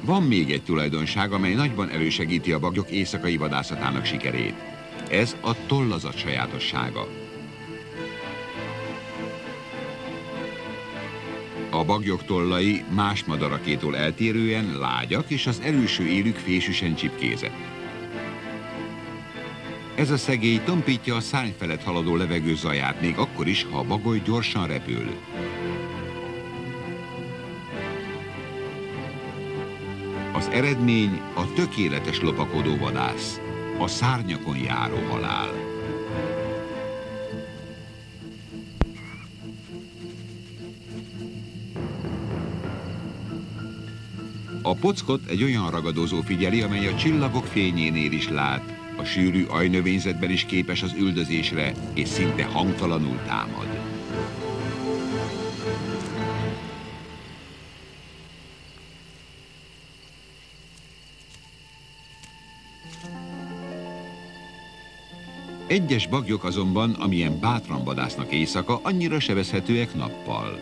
Van még egy tulajdonság, amely nagyban elősegíti a baglyok éjszakai vadászatának sikerét. Ez a tollazat sajátossága. A baglyok tollai más madarakétól eltérően lágyak, és az előső élük fésűsen csipkézett. Ez a szegély tompítja a szárny felett haladó levegő zaját, még akkor is, ha a bagoly gyorsan repül. Az eredmény a tökéletes lopakodó vadász, a szárnyakon járó halál. A pockot egy olyan ragadozó figyeli, amely a csillagok fényénél is lát, a sűrű ajnövényzetben is képes az üldözésre, és szinte hangtalanul támad. Egyes baglyok azonban, amilyen bátran vadásznak éjszaka, annyira sebezhetőek nappal.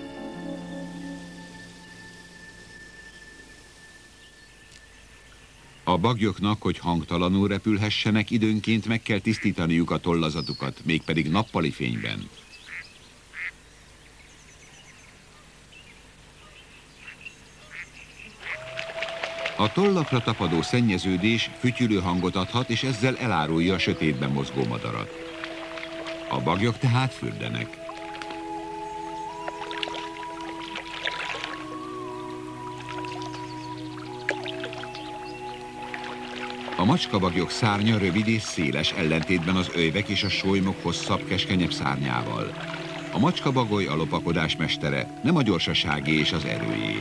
A bagyoknak, hogy hangtalanul repülhessenek, időnként meg kell tisztítaniuk a tollazatukat, mégpedig nappali fényben. A tollakra tapadó szennyeződés fütyülő hangot adhat, és ezzel elárulja a sötétben mozgó madarat. A bagyok tehát fürdenek. A macskabagyok szárnya rövid és széles, ellentétben az öjvek és a solymok hosszabb, keskenyebb szárnyával. A macskabagoly a lopakodás mestere, nem a gyorsaságé és az erőjé.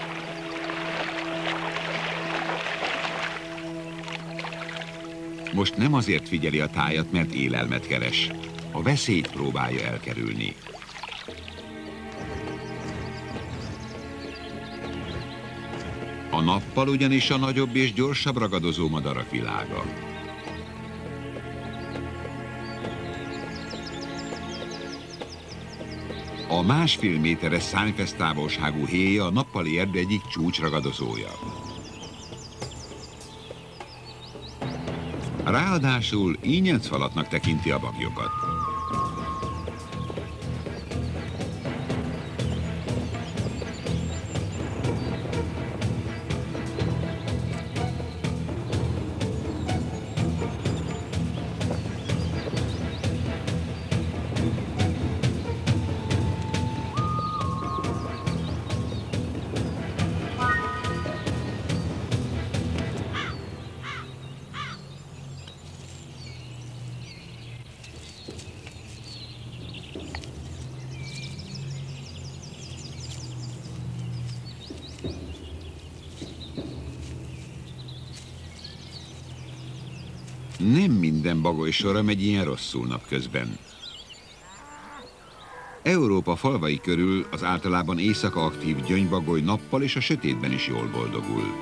Most nem azért figyeli a tájat, mert élelmet keres. A veszélyt próbálja elkerülni. A nappal ugyanis a nagyobb és gyorsabb ragadozó madarak világa. A 1,5 méteres szárnyfesztávolságú héja a nappali erdő egyik csúcsragadozója. Ráadásul ínyencfalatnak tekinti a bagyokat. Nem minden bagoly sora megy ilyen rosszul napközben. Európa falvai körül az általában éjszaka aktív gyöngybagoly nappal és a sötétben is jól boldogul.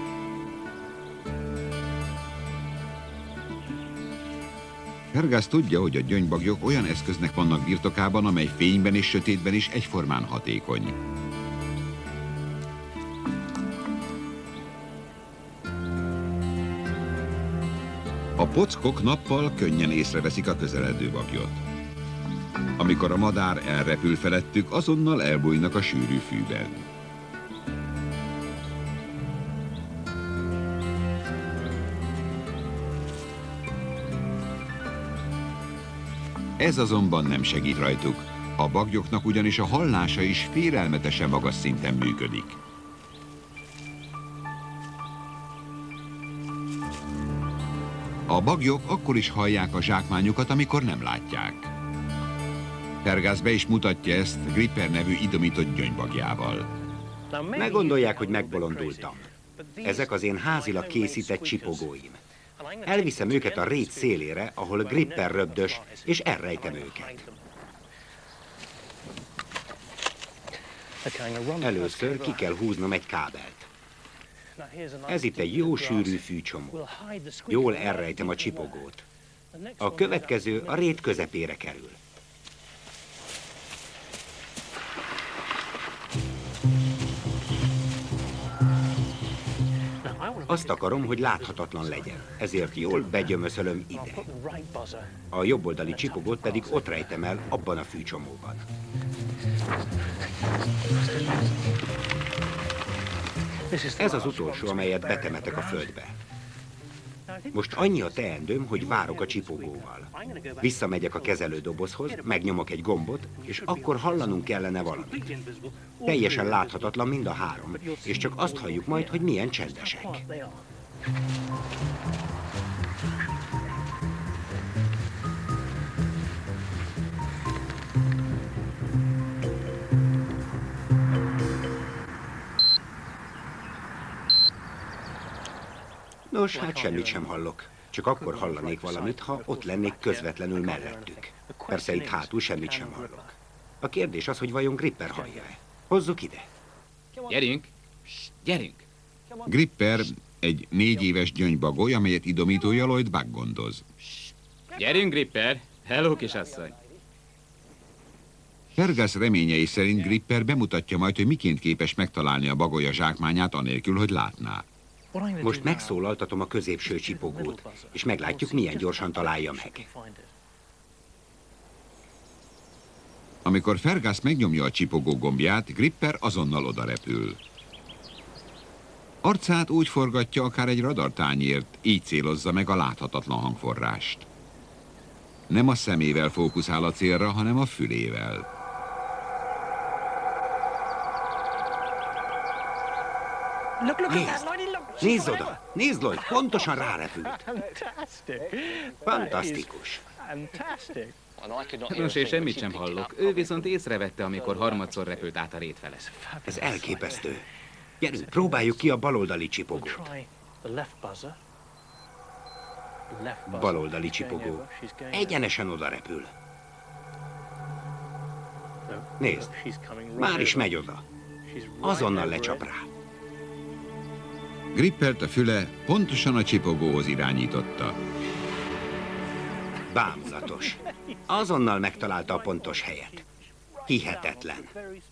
Fergus tudja, hogy a gyöngybagyok olyan eszköznek vannak birtokában, amely fényben és sötétben is egyformán hatékony. A pockok nappal könnyen észreveszik a közeledő bagyot. Amikor a madár elrepül felettük, azonnal elbújnak a sűrű fűben. Ez azonban nem segít rajtuk. A bagyoknak ugyanis a hallása is félelmetesen magas szinten működik. A bagyok akkor is hallják a zsákmányokat, amikor nem látják. Fergus be is mutatja ezt Gripper nevű idomított gyöngybagyjával. Ne gondolják, hogy megbolondultam. Ezek az én házilag készített csipogóim. Elviszem őket a rét szélére, ahol Gripper röbdös, és elrejtem őket. Először ki kell húznom egy kábelt. Ez itt egy jó sűrű fűcsomó. Jól elrejtem a csipogót. A következő a rét közepére kerül. Azt akarom, hogy láthatatlan legyen, ezért jól begyömöszölöm ide. A jobboldali csipogót pedig ott rejtem el, abban a fűcsomóban. Ez az utolsó, amelyet betemetek a földbe. Most annyi a teendőm, hogy várok a csipogóval. Visszamegyek a kezelődobozhoz, megnyomok egy gombot, és akkor hallanunk kellene valamit. Teljesen láthatatlan mind a három, és csak azt halljuk majd, hogy milyen csendesek. Nos, hát semmit sem hallok. Csak akkor hallanék valamit, ha ott lennék közvetlenül mellettük. Persze itt hátul semmit sem hallok. A kérdés az, hogy vajon Gripper hallja-e. Hozzuk ide. Gyerünk! Gyerünk! Gripper egy 4 éves gyöngybagoly, amelyet idomítója Lloyd Buck gondoz. Gyerünk, Gripper! Hello, kisasszony! Fergus reményei szerint Gripper bemutatja majd, hogy miként képes megtalálni a bagolya zsákmányát anélkül, hogy látná. Most megszólaltatom a középső csipogót, és meglátjuk, milyen gyorsan találja meg. Amikor Fergus megnyomja a csipogó gombját, Gripper azonnal odarepül. Arcát úgy forgatja, akár egy radartányért, így célozza meg a láthatatlan hangforrást. Nem a szemével fókuszál a célra, hanem a fülével. Nézd! Nézd oda! Nézd, Lloyd! Pontosan rárepült! Fantasztikus! Nos, én semmit sem hallok. Ő viszont észrevette, amikor harmadszor repült át a rét fele. Ez elképesztő. Gyerünk, próbáljuk ki a baloldali csipogót. Baloldali csipogó. Egyenesen oda repül. Nézd, már is megy oda. Azonnal lecsap rá. Grippert a füle pontosan a csipogóhoz irányította. Bámulatos. Azonnal megtalálta a pontos helyet. Hihetetlen.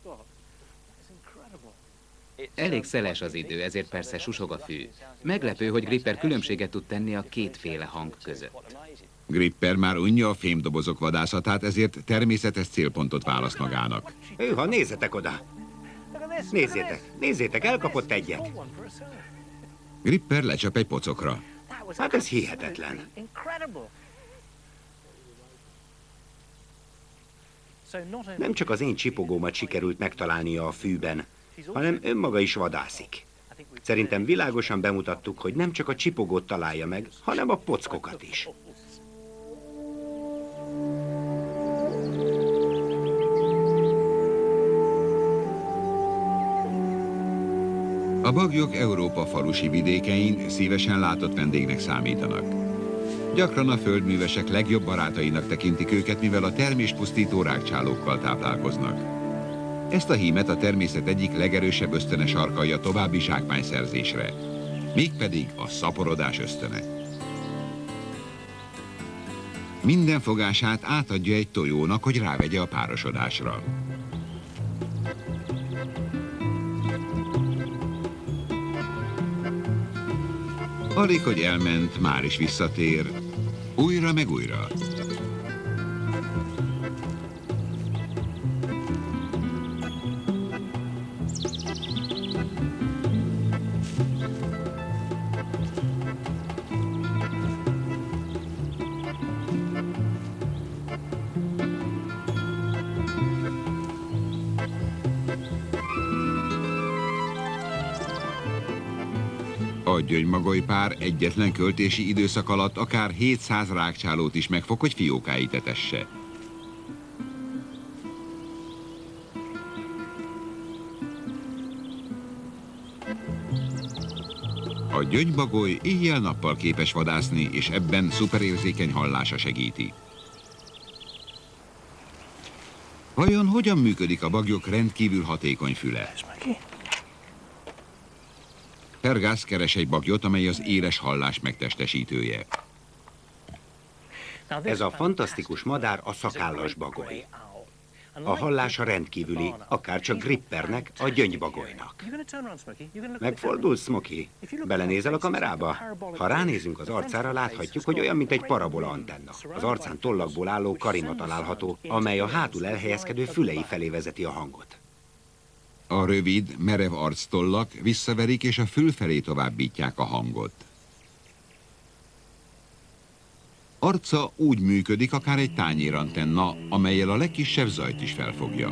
Elég szeles az idő, ezért persze susog a fű. Meglepő, hogy Gripper különbséget tud tenni a kétféle hang között. Gripper már unja a fémdobozok vadászatát, ezért természetes célpontot választ magának. Hűha, nézzetek oda! Nézzétek, nézzétek, elkapott egyet. Gripper lecsap egy pocokra. Hát ez hihetetlen. Nem csak az én csipogómat sikerült megtalálnia a fűben, hanem önmaga is vadászik. Szerintem világosan bemutattuk, hogy nem csak a csipogót találja meg, hanem a pockokat is. A baglyok Európa falusi vidékein szívesen látott vendégnek számítanak. Gyakran a földművesek legjobb barátainak tekintik őket, mivel a terméspusztító rágcsálókkal táplálkoznak. Ezt a hímet a természet egyik legerősebb ösztöne sarkalja további zsákmányszerzésre, mégpedig a szaporodás ösztöne. Minden fogását átadja egy tojónak, hogy rávegye a párosodásra. Alig, hogy elment, már is visszatér, újra meg újra. A gyöngymagolypár egyetlen költési időszak alatt akár 700 rágcsálót is megfog, hogy fiókáit etesse. A gyöngybagoly éjjel-nappal képes vadászni, és ebben szuperérzékeny hallása segíti. Vajon hogyan működik a baglyok rendkívül hatékony füle? Fergus keres egy bagyot, amely az éles hallás megtestesítője. Ez a fantasztikus madár a szakállas bagoly. A hallása rendkívüli, akárcsak Grippernek, a gyöngybagolynak. Megfordulsz, Smokey? Belenézel a kamerába? Ha ránézünk az arcára, láthatjuk, hogy olyan, mint egy parabola antenna. Az arcán tollakból álló karina található, amely a hátul elhelyezkedő fülei felé vezeti a hangot. A rövid, merev arctollak visszaverik és a fül felé továbbítják a hangot. Arca úgy működik, akár egy tányérantenna, amellyel a legkisebb zajt is felfogja.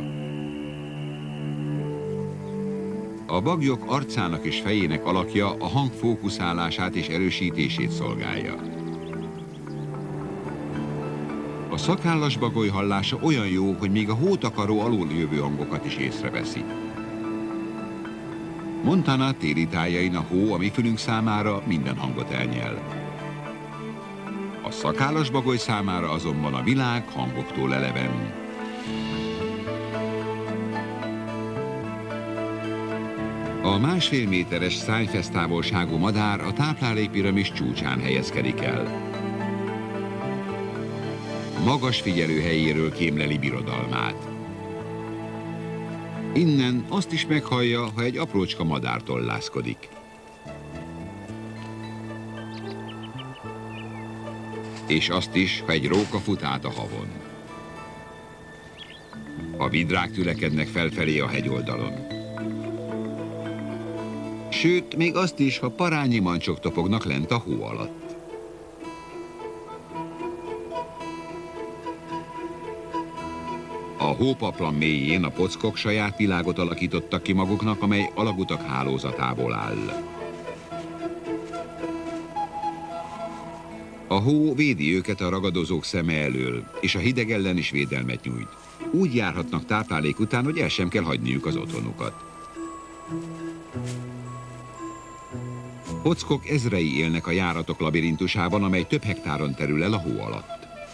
A bagyok arcának és fejének alakja a hang fókuszálását és erősítését szolgálja. A szakállas bagoly hallása olyan jó, hogy még a hótakaró alól jövő hangokat is észreveszi. Montana téli tájain a hó a mi fülünk számára minden hangot elnyel. A szakállas bagoly számára azonban a világ hangoktól eleven. A 1,5 méteres szárnyfesztávolságú madár a táplálékpiramis csúcsán helyezkedik el. Magas figyelőhelyéről kémleli birodalmát. Innen azt is meghallja, ha egy aprócska madár tollászkodik. És azt is, ha egy róka fut át a havon. A vidrák tülekednek felfelé a hegyoldalon. Sőt, még azt is, ha parányi mancsok topognak lent a hó alatt. A hópaplan mélyén a pockok saját világot alakítottak ki maguknak, amely alagutak hálózatából áll. A hó védi őket a ragadozók szeme elől, és a hideg ellen is védelmet nyújt. Úgy járhatnak táplálék után, hogy el sem kell hagyniuk az otthonukat. Pockok ezrei élnek a járatok labirintusában, amely több hektáron terül el a hó alatt.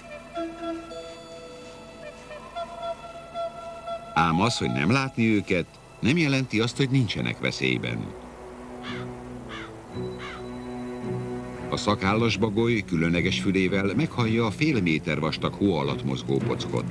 Ám az, hogy nem látni őket, nem jelenti azt, hogy nincsenek veszélyben. A szakállas bagoly különleges fülével meghallja a fél méter vastag hó alatt mozgó pockot.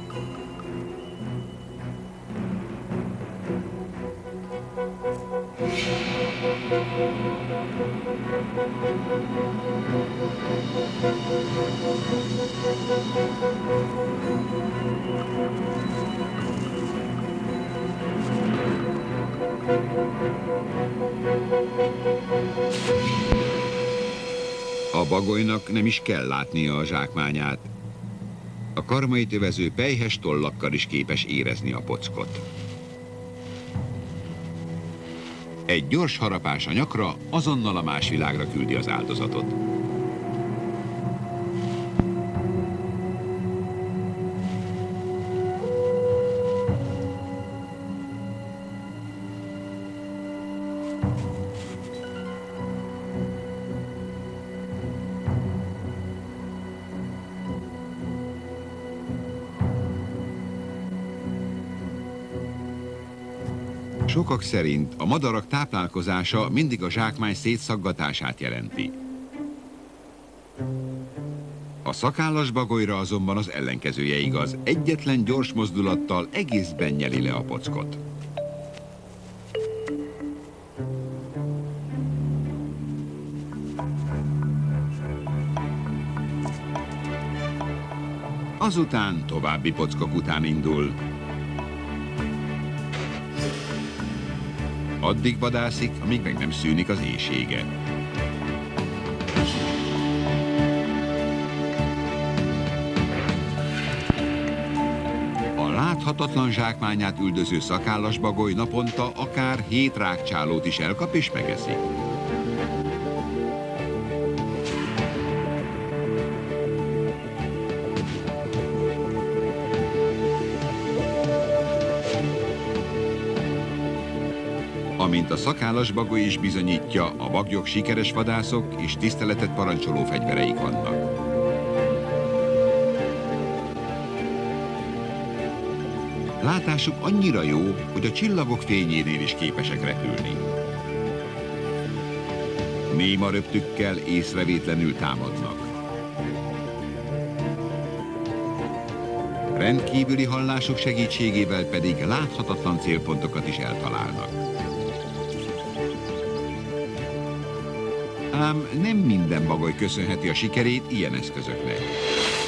A bagolynak nem is kell látnia a zsákmányát. A karmait övező pelyhes tollakkal is képes érezni a pockot. Egy gyors harapás a nyakra azonnal a más világra küldi az áldozatot. Sokak szerint a madarak táplálkozása mindig a zsákmány szétszaggatását jelenti. A szakállas bagolyra azonban az ellenkezője igaz. Egyetlen gyors mozdulattal egészben nyeli le a pockot. Azután további pockok után indul. Addig vadászik, amíg meg nem szűnik az éhsége. A láthatatlan zsákmányát üldöző szakállas bagoly naponta akár 7 rágcsálót is elkap és megeszik. Amint a szakállas bagoly is bizonyítja, a bagyok sikeres vadászok és tiszteletet parancsoló fegyvereik vannak. Látásuk annyira jó, hogy a csillagok fényénél is képesek repülni. Néma röptükkel észrevétlenül támadnak. rendkívüli hallások segítségével pedig láthatatlan célpontokat is eltalálnak. Ám nem minden bagoly köszönheti a sikerét ilyen eszközöknek.